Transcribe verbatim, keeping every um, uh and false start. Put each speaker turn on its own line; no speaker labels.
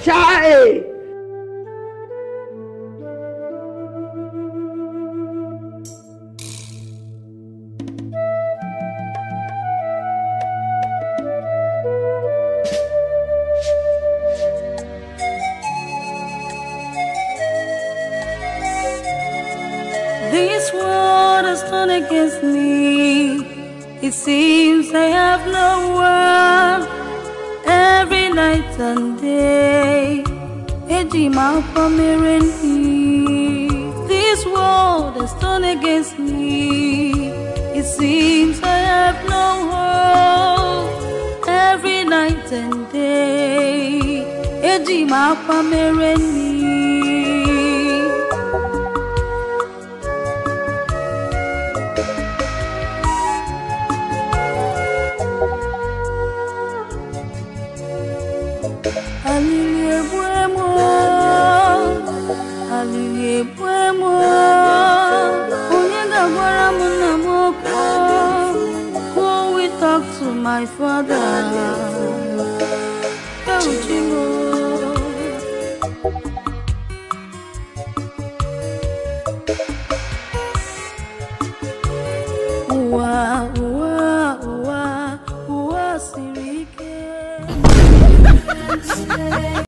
Chai.
This world has turned against me. It seems I have no one. Every night and day, Ejima Pomerani. This world has turned against me. It seems I have no hope. Every night and day, Ejima Pomerani. Aliye buemo, aliye buemo, Onyega gwara mu na moko. Who will talk to my father? Euchimo. Uwa, uwa, uwa, uwa sirike.